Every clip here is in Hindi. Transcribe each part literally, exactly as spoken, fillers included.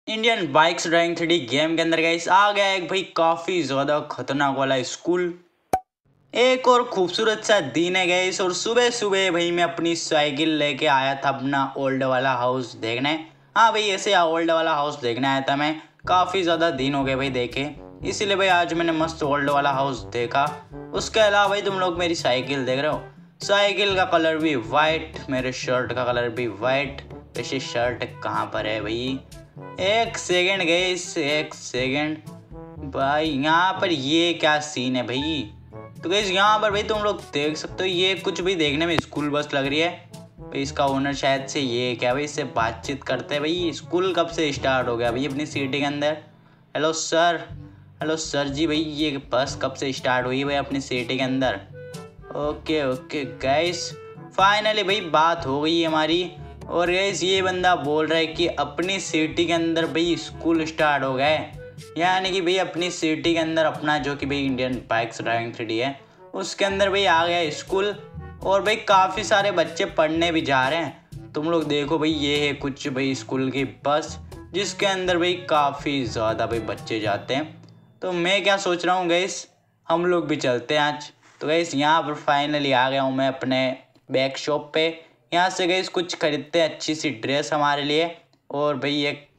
Indian bikes driving three D game के अंदर गाइस आ गया एक भाई काफी ज्यादा खतरनाक वाला स्कूल। एक और खूबसूरत सा दिन है गाइस और सुबह सुबह भाई मैं अपनी साइकिल लेके आया था अपना ओल्ड वाला हाउस देखने। हाँ भाई ऐसे ओल्ड वाला हाउस देखने आया था मैं। काफी ज्यादा दिन हो गए भाई देखे, इसीलिए भाई आज मैंने मस्त ओल्ड वाला हाउस देखा। उसके अलावा भाई तुम लोग मेरी साइकिल देख रहे हो, साइकिल का कलर भी वाइट, मेरे शर्ट का कलर भी वाइट। वैसे शर्ट कहाँ पर है भाई? एक सेकेंड गाइस, एक सेकेंड भाई। यहाँ पर ये क्या सीन है भाई? तो गाइस यहाँ पर भाई तुम लोग देख सकते हो, ये कुछ भी देखने में स्कूल बस लग रही है भाई। इसका ओनर शायद से ये क्या भाई, इससे बातचीत करते हैं भाई। स्कूल कब से स्टार्ट हो गया भाई अपनी सिटी के अंदर? Hello sir, hello sir ji भाई, ये बस कब से स्टार्ट हुई भाई अपनी सिटी के अंदर? ओके ओके गाइस, फाइनली भाई बात हो गई हमारी। और गाइस ये बंदा बोल रहा है कि अपनी सिटी के अंदर भाई स्कूल स्टार्ट हो गए, यानी कि भाई अपनी सिटी के अंदर अपना जो कि भाई Indian bikes driving three D है उसके अंदर भाई आ गया स्कूल। और भाई काफ़ी सारे बच्चे पढ़ने भी जा रहे हैं। तुम लोग देखो भाई, ये है कुछ भाई स्कूल की बस जिसके अंदर भाई काफ़ी ज़्यादा भाई बच्चे जाते हैं। तो मैं क्या सोच रहा हूँ गाइस, हम लोग भी चलते हैं आज। तो गाइस यहाँ पर फाइनली आ गया हूँ मैं अपने बैग शॉप पे। यहाँ से गाइस कुछ खरीदते हैं, अच्छी सी ड्रेस हमारे लिए, और भाई एक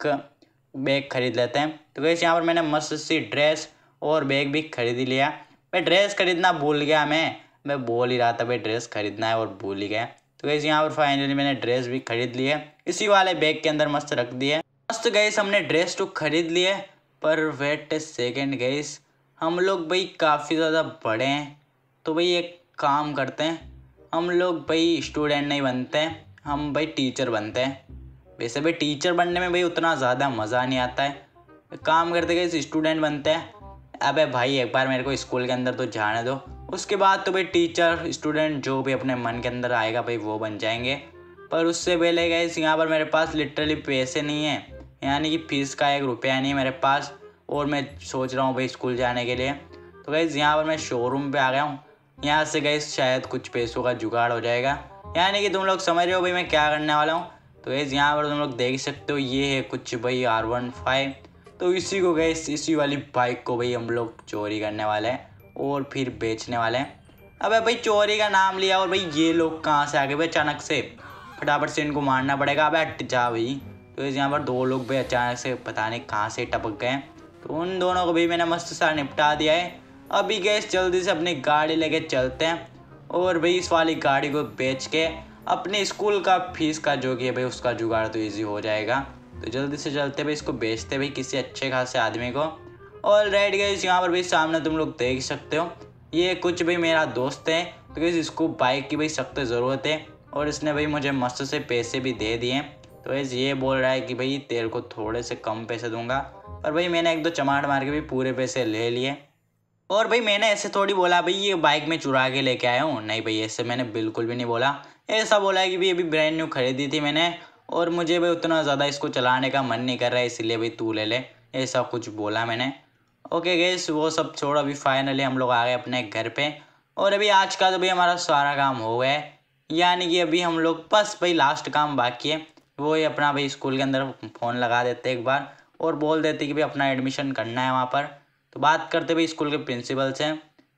बैग खरीद लेते हैं। तो गाइस यहाँ पर मैंने मस्त सी ड्रेस और बैग भी खरीद लिया। मैं ड्रेस खरीदना भूल गया, मैं मैं बोल ही रहा था भाई ड्रेस खरीदना है और भूल ही गया। तो गाइस यहाँ पर फाइनली मैंने ड्रेस भी खरीद ली है, इसी वाले बैग के अंदर मस्त रख दिए। मस्त गाइस हमने ड्रेस तो खरीद लिए, पर वेट सेकेंड गाइस, हम लोग भाई काफ़ी ज़्यादा बड़े हैं। तो भाई एक काम करते हैं, हम लोग भाई स्टूडेंट नहीं बनते हैं, हम भाई टीचर बनते हैं। वैसे भाई टीचर बनने में भाई उतना ज़्यादा मज़ा नहीं आता है। एक काम करते गए स्टूडेंट बनते हैं। अबे भाई एक बार मेरे को स्कूल के अंदर तो जाने दो, उसके बाद तो भाई टीचर स्टूडेंट जो भी अपने मन के अंदर आएगा भाई वो बन जाएंगे। पर उससे पहले गए यहाँ पर मेरे पास लिटरली पैसे नहीं है, यानी कि फ़ीस का एक रुपया नहीं है मेरे पास, और मैं सोच रहा हूँ भाई स्कूल जाने के लिए। तो गई यहाँ पर मैं शोरूम पे आ गया हूँ, यहाँ से गई शायद कुछ पैसों का जुगाड़ हो जाएगा, यानी कि तुम लोग समझ रहे हो भाई मैं क्या करने वाला हूँ। तो गई यहाँ पर तुम लोग देख सकते हो, ये है कुछ भाई आर वन फाइव। तो इसी को गई इसी वाली बाइक को भाई हम लोग चोरी करने वाले हैं और फिर बेचने वाले हैं। अबे भाई चोरी का नाम लिया और भाई ये लोग कहाँ से आ गए भाई अचानक से? फटाफट से इनको मारना पड़ेगा। अबे हट जा भाई। तो यहाँ पर दो लोग भाई अचानक से पता नहीं कहाँ से टपक गए, तो उन दोनों को भी मैंने मस्त सा निपटा दिया है। अभी गैस जल्दी से अपनी गाड़ी लेके चलते हैं और भाई इस वाली गाड़ी को बेच के अपने स्कूल का फीस का जो कि है भाई उसका जुगाड़ तो इजी हो जाएगा। तो जल्दी से चलते भाई इसको बेचते भाई किसी अच्छे खासे आदमी को। और राइट गैस यहाँ पर भाई सामने तुम लोग देख सकते हो, ये कुछ भाई मेरा दोस्त है। तो गैस इसको बाइक की भाई सख्त ज़रूरत है और इसने भाई मुझे मस्त से पैसे भी दे दिए। तो गैस ये बोल रहा है कि भाई तेरे को थोड़े से कम पैसे दूंगा, पर भाई मैंने एक दो चमाट मार के भी पूरे पैसे ले लिए। और भाई मैंने ऐसे थोड़ी बोला भाई ये बाइक में चुरा के लेके आया हूँ, नहीं भाई ऐसे मैंने बिल्कुल भी नहीं बोला। ऐसा बोला है कि भाई अभी ब्रांड न्यू खरीदी थी मैंने और मुझे भाई उतना ज़्यादा इसको चलाने का मन नहीं कर रहा है, इसलिए भाई तू ले ले, ऐसा कुछ बोला मैंने। ओके गैस वो सब छोड़, अभी फाइनली हम लोग आ गए अपने घर पे। और अभी आज का तो भाई हमारा सारा काम हो गया है, यानी कि अभी हम लोग बस भाई लास्ट काम बाकी है, वो ही अपना भाई स्कूल के अंदर फ़ोन लगा देते एक बार और बोल देते कि भाई अपना एडमिशन करना है वहाँ पर। तो बात करते भाई स्कूल के प्रिंसिपल से।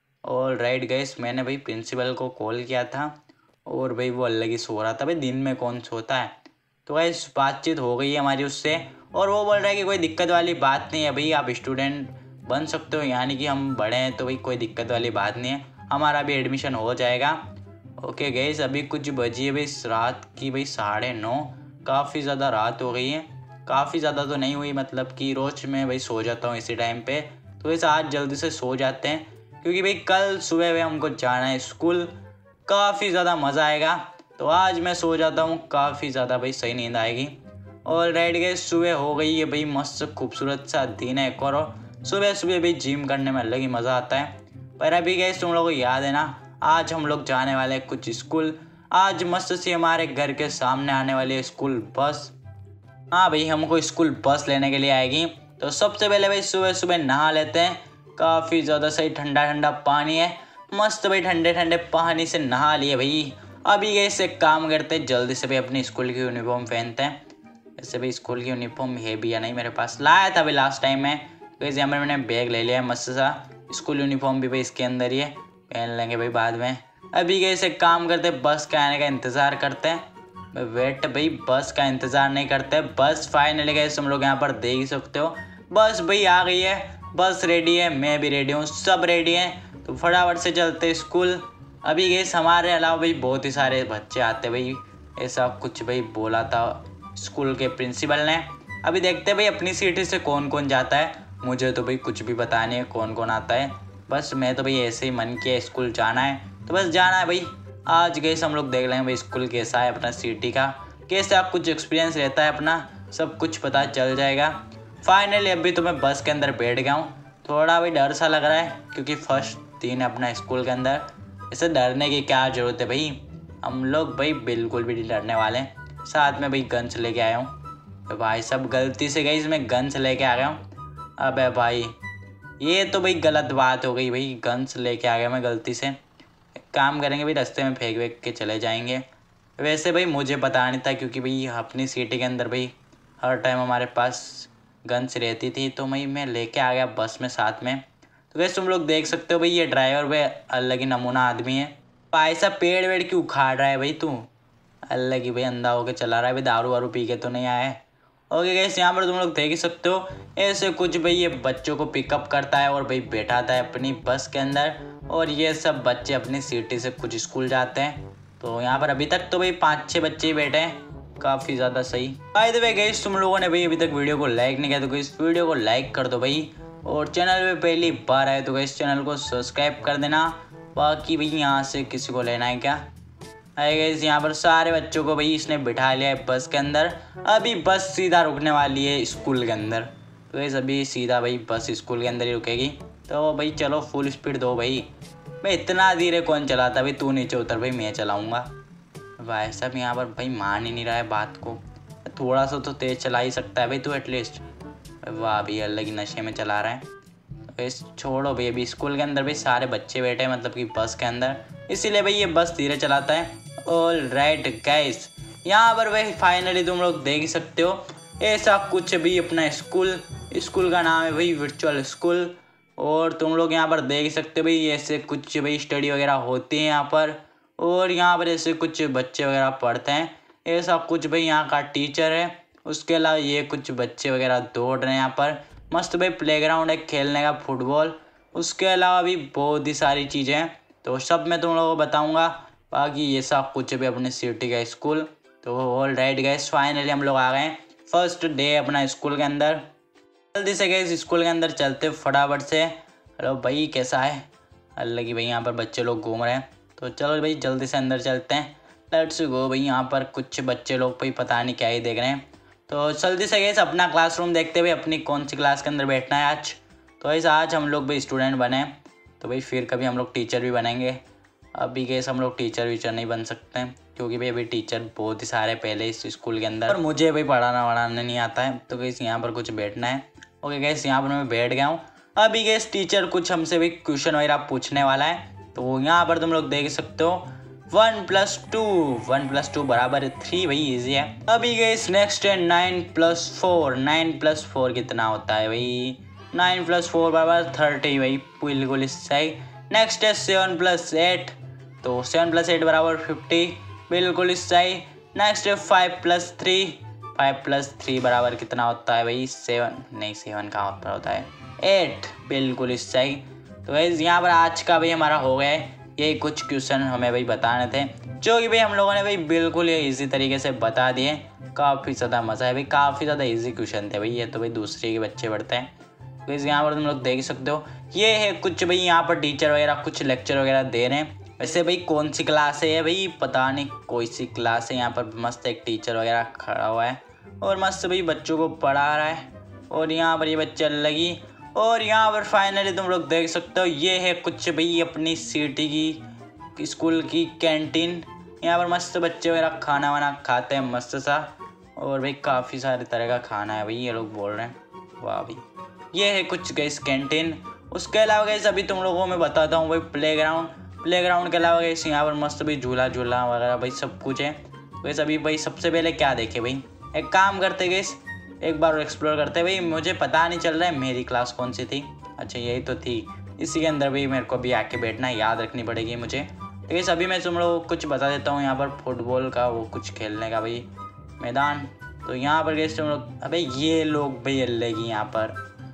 और राइट गैस मैंने भाई प्रिंसिपल को कॉल किया था और भाई वो अलग ही सो रहा था, भाई दिन में कौन सोता है। तो गैस बातचीत हो गई है हमारी उससे और वो बोल रहा है कि कोई दिक्कत वाली बात नहीं है भाई, आप स्टूडेंट बन सकते हो, यानी कि हम बड़े हैं तो भाई कोई दिक्कत वाली बात नहीं है, हमारा भी एडमिशन हो जाएगा। ओके गैस अभी कुछ बजी है भाई रात की भाई साढ़े नौ, काफ़ी ज़्यादा रात हो गई है। काफ़ी ज़्यादा तो नहीं हुई, मतलब कि रोज़ मैं भाई सो जाता हूँ इसी टाइम पे, तो वैसे आज जल्दी से सो जाते हैं क्योंकि भाई कल सुबह में हमको जाना है स्कूल, काफ़ी ज़्यादा मज़ा आएगा। तो आज मैं सो जाता हूँ, काफ़ी ज़्यादा भाई सही नींद आएगी। और राइट गए सुबह हो गई है भाई, मस्त खूबसूरत सा दिन है एक और। सुबह सुबह भाई जिम करने में अलग ही मज़ा आता है। पर अभी गए तुम लोगों को याद है ना, आज हम लोग जाने वाले हैं कुछ स्कूल। आज मस्त सी हमारे घर के सामने आने वाली है स्कूल बस। हाँ भाई हमको स्कूल बस लेने के लिए आएगी। तो सबसे पहले भाई सुबह सुबह नहा लेते हैं, काफ़ी ज़्यादा सही ठंडा ठंडा पानी है, मस्त भाई ठंडे ठंडे पानी से नहा लिए भाई। अभी गए से काम करते हैं, जल्दी से भाई अपनी स्कूल की यूनिफॉर्म पहनते हैं। वैसे भाई स्कूल की यूनिफॉर्म है भी या नहीं मेरे पास, लाया था अभी लास्ट टाइम में। वैसे यहाँ पर मैंने बैग ले लिया है मस्त सा। स्कूल यूनिफॉर्म भी भाई इसके अंदर ही है, पहन लेंगे भाई बाद में। अभी कैसे काम करते, बस के आने का इंतज़ार करते हैं। वेट भाई, बस का इंतज़ार नहीं करते, बस फाइनली गए हम लोग यहाँ पर देख ही सकते हो। बस भाई आ गई है, बस रेडी है, मैं भी रेडी हूँ, सब रेडी हैं। तो फटाफट से चलते स्कूल। अभी गए हमारे अलावा भाई बहुत ही सारे बच्चे आते भाई, ऐसा कुछ भाई बोला था स्कूल के प्रिंसिपल ने। अभी देखते भाई अपनी सीट से कौन कौन जाता है। मुझे तो भाई कुछ भी पता नहीं है कौन कौन आता है, बस मैं तो भाई ऐसे ही मन किया स्कूल जाना है तो बस जाना है भाई। आज गए हम लोग देख लेंगे भाई स्कूल कैसा है अपना सिटी का, कैसा कुछ एक्सपीरियंस रहता है अपना, सब कुछ पता चल जाएगा। फाइनली अभी तो मैं बस के अंदर बैठ गया हूँ। थोड़ा भी डर सा लग रहा है क्योंकि फर्स्ट दिन है अपना स्कूल के अंदर। इसे डरने की क्या ज़रूरत है भाई, हम लोग भाई बिल्कुल भी नहीं डरने वाले। साथ में भाई गन्स लेके आया हूँ। तो भाई सब गलती से गई इसमें गन्स लेके आ गया हूँ। अबे भाई ये तो भाई गलत बात हो गई भाई, गन्स लेके आ गया मैं गलती से। एक काम करेंगे भाई, रास्ते में फेंक वेंक के चले जाएंगे। वैसे भाई मुझे पता नहीं था क्योंकि भाई अपनी सिटी के अंदर भाई हर टाइम हमारे पास गन्स रहती थी, तो भाई मैं लेके आ गया बस में साथ में। तो वैसे तुम लोग देख सकते हो भाई ये ड्राइवर भाई अलग ही नमूना आदमी है। भाई साहब पेड़ वेड़ क्यों उखाड़ रहा है भाई तू, अलग ही भाई अंधा होके चला रहा है भाई, दारू वारू पी के तो नहीं आया है। ओके गाइस, यहाँ पर तुम लोग देख ही सकते हो ऐसे कुछ भाई ये बच्चों को पिकअप करता है और भाई बैठाता है अपनी बस के अंदर, और ये सब बच्चे अपनी सिटी से कुछ स्कूल जाते हैं। तो यहाँ पर अभी तक तो भाई पाँच छः बच्चे ही बैठे हैं, काफ़ी ज़्यादा सही। बाय द वे गाइस, तुम लोगों ने भाई अभी तक वीडियो को लाइक नहीं किया तो इस वीडियो को लाइक कर दो भाई, और चैनल पे पहली बार आए तो इस चैनल को सब्सक्राइब कर देना। बाकी भाई यहाँ से किसी को लेना है क्या, है गाइस यहाँ पर सारे बच्चों को भाई इसने बिठा लिया है बस के अंदर। अभी बस सीधा रुकने वाली है स्कूल के अंदर, तो गाइस अभी सीधा भाई बस स्कूल के अंदर ही रुकेगी। तो भाई चलो फुल स्पीड दो भाई, भाई इतना धीरे कौन चलाता भाई, तू नीचे उतर भाई मैं चलाऊँगा। भाई साहब यहाँ पर भाई मान ही नहीं रहा है बात को, थोड़ा सा तो तेज़ चला ही सकता है भाई तू एटलीस्ट। वाह भाई अलग ही नशे में चला रहा है। बस छोड़ो भाई, अभी स्कूल के अंदर भाई सारे बच्चे बैठे हैं मतलब कि बस के अंदर, इसीलिए भाई ये बस धीरे चलाता है। ऑल राइट गाइस, यहाँ पर भाई फाइनली तुम लोग देख ही सकते हो ऐसा कुछ भी अपना स्कूल, स्कूल का नाम है भाई वर्चुअल स्कूल। और तुम लोग यहाँ पर देख सकते हो भाई ऐसे कुछ भाई स्टडी वगैरह होती है यहाँ पर, और यहाँ पर ऐसे कुछ बच्चे वगैरह पढ़ते हैं। ऐसा कुछ भाई यहाँ का टीचर है, उसके अलावा ये कुछ बच्चे वगैरह दौड़ रहे हैं यहाँ पर। मस्त भाई प्लेग्राउंड है खेलने का फुटबॉल, उसके अलावा भी बहुत ही सारी चीज़ें हैं, तो सब मैं तुम लोगों को बताऊंगा। बाकी ये सब कुछ भी अपने सिटी का स्कूल। तो ऑल राइट गाइस, फाइनली हम लोग आ गए फर्स्ट डे अपना स्कूल के अंदर। जल्दी से गाइस स्कूल के अंदर चलते फटाफट से। हेलो भाई कैसा है, अलग ही भाई यहाँ पर बच्चे लोग घूम रहे हैं, तो चलो भाई जल्दी से अंदर चलते हैं। लेट्स गो भाई, यहाँ पर कुछ बच्चे लोग भाई पता नहीं क्या ही देख रहे हैं। तो जल्दी से गाइस अपना क्लासरूम देखते हुए अपनी कौन सी क्लास के अंदर बैठना है आज। तो गाइस आज हम लोग भाई स्टूडेंट बने, तो भाई फिर कभी हम लोग टीचर भी बनेंगे। अभी गाइस हम लोग टीचर वीचर नहीं बन सकते हैं क्योंकि भाई अभी टीचर बहुत ही सारे पहले इस स्कूल के अंदर, और मुझे भाई पढ़ाना वढ़ाना नहीं आता है। तो गाइस यहाँ पर कुछ बैठना है। ओके गाइस यहाँ पर मैं बैठ गया हूँ। अभी गाइस टीचर कुछ हमसे भी क्वेश्चन वगैरह पूछने वाला है, तो यहाँ पर तुम लोग देख सकते हो one plus two one plus two बराबर थ्री, भाई इजी है। अभी गए नेक्स्ट है nine plus four, nine plus four कितना होता है भाई, नाइन प्लस फोर बराबर थर्टी, भाई बिल्कुल सही। नेक्स्ट है सेवन प्लस एट, तो सेवन प्लस एट बराबर फिफ्टी, बिल्कुल सही। नेक्स्ट है five plus three, five plus three बराबर कितना होता है भाई, सेवन नहीं सेवन कहाँ होता होता है एट, बिल्कुल सही। तो भाई यहाँ पर आज का भाई हमारा हो गया है, यही कुछ क्वेश्चन हमें भाई बताने थे जो कि भाई हम लोगों ने भाई बिल्कुल ये इजी तरीके से बता दिए। काफ़ी ज़्यादा मज़ा है भाई, काफ़ी ज़्यादा इजी क्वेश्चन थे भाई, ये तो भाई दूसरे के बच्चे पढ़ते हैं। तो इस यहाँ पर तुम लोग देख सकते हो ये है कुछ भाई यहाँ पर टीचर वगैरह कुछ लेक्चर वगैरह दे रहे हैं। वैसे भाई कौन सी क्लास है भाई पता नहीं, कोई सी क्लास है। यहाँ पर मस्त एक टीचर वगैरह खड़ा हुआ है और मस्त भाई बच्चों को पढ़ा रहा है, और यहाँ पर ये बच्चे लगी। और यहाँ पर फाइनली तुम लोग देख सकते हो ये है कुछ भाई अपनी सिटी की स्कूल की कैंटीन। यहाँ पर मस्त बच्चे वगैरह खाना वाना खाते हैं मस्त सा, और भाई काफ़ी सारे तरह का खाना है भाई ये लोग बोल रहे हैं। वाह भाई ये है कुछ गैस कैंटीन। उसके अलावा गैस अभी तुम लोगों को मैं बताता हूँ भाई प्लेग्राउंड, प्लेग्राउंड के अलावा गैस यहाँ पर मस्त भाई झूला झूला वगैरह भाई सब कुछ है। वैसे अभी भाई सबसे पहले क्या देखे भाई, एक काम करते गैस, एक बार एक्सप्लोर करते भाई। मुझे पता नहीं चल रहा है मेरी क्लास कौन सी थी। अच्छा यही तो थी, इसी के अंदर भाई मेरे को भी आके बैठना, याद रखनी पड़ेगी मुझे। तो गैस अभी मैं तुम लोगों को कुछ बता देता हूँ यहाँ पर फुटबॉल का वो कुछ खेलने का भाई मैदान। तो यहाँ पर गैस तुम लोग, अबे ये लोग भाई अल्लेगी यहाँ पर,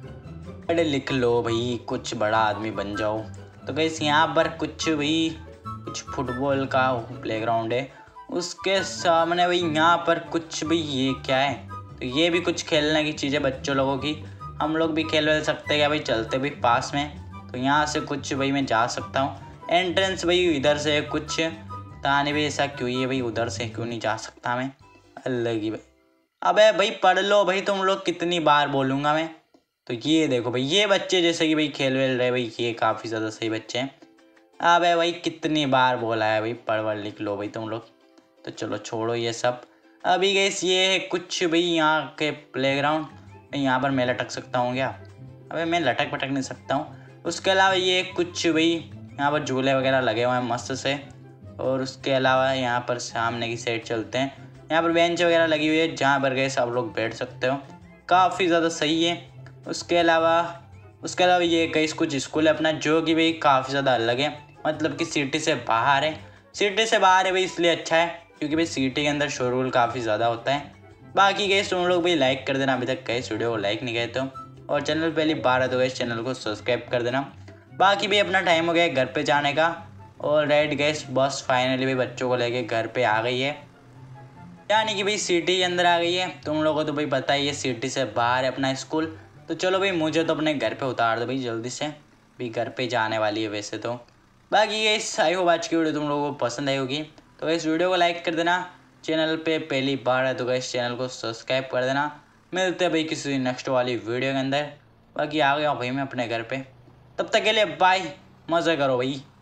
अरे लिख लो भाई कुछ बड़ा आदमी बन जाओ। तो गैस यहाँ पर कुछ भाई कुछ फुटबॉल का प्लेग्राउंड है, उसके सामने भाई यहाँ पर कुछ भाई ये क्या है, तो ये भी कुछ खेलने की चीज़ें बच्चों लोगों की, हम लोग भी खेल वेल सकते हैं क्या भाई, चलते भी पास में। तो यहाँ से कुछ भाई मैं जा सकता हूँ, एंट्रेंस भाई इधर से कुछ, ताने भी ऐसा क्यों ही है भाई, उधर से क्यों नहीं जा सकता मैं, अलग ही भाई। अबे भाई पढ़ लो भाई, तुम लोग कितनी बार बोलूँगा मैं। तो ये देखो भाई ये बच्चे जैसे कि भाई खेल वेल रहे भाई, ये काफ़ी ज़्यादा सही बच्चे हैं। अबे भाई कितनी बार बोला है भाई पढ़ वढ़ लिख लो भाई तुम लोग। तो चलो छोड़ो ये सब। अभी गैस ये है कुछ भाई यहाँ के प्लेग्राउंड, मैं यहाँ पर मैं लटक सकता हूँ क्या, अबे मैं लटक पटक नहीं सकता हूँ। उसके अलावा ये कुछ भाई यहाँ पर झूले वगैरह लगे हुए हैं मस्त से। और उसके अलावा यहाँ पर सामने की साइड चलते हैं, यहाँ पर बेंच वगैरह लगी हुई है जहाँ पर गए सब लोग बैठ सकते हो, काफ़ी ज़्यादा सही है। उसके अलावा उसके अलावा ये कहीं कुछ स्कूल है अपना, जो कि भाई काफ़ी ज़्यादा अलग है, मतलब कि सिटी से बाहर है। सिटी से बाहर है भाई इसलिए अच्छा है क्योंकि भाई सिटी के अंदर शोरगुल काफ़ी ज़्यादा होता है। बाकी गैस तुम लोग भाई लाइक कर देना, अभी तक गैस वीडियो को लाइक नहीं गए तो, और चैनल पहली बार है तो गैस चैनल को सब्सक्राइब कर देना। बाकी भी अपना टाइम हो गया घर पे जाने का, और राइट गैस बस फाइनली भाई बच्चों को लेके घर पे आ गई है, यानी कि भाई सिटी के अंदर आ गई है। तुम लोगों को तो भाई पता ही है सिटी से बाहर है अपना स्कूल। तो चलो भाई मुझे तो अपने घर पे उतार दो भाई जल्दी से, भाई घर पे जाने वाली है वैसे तो। बाकी ये आई होप आज की वीडियो तुम लोगों को पसंद आई होगी, तो इस वीडियो को लाइक कर देना, चैनल पे पहली बार है तो इस चैनल को सब्सक्राइब कर देना। मिलते हैं भाई किसी नेक्स्ट वाली वीडियो के अंदर। बाकी आ गया भाई मैं अपने घर पे, तब तक के लिए बाय, मज़े करो भाई।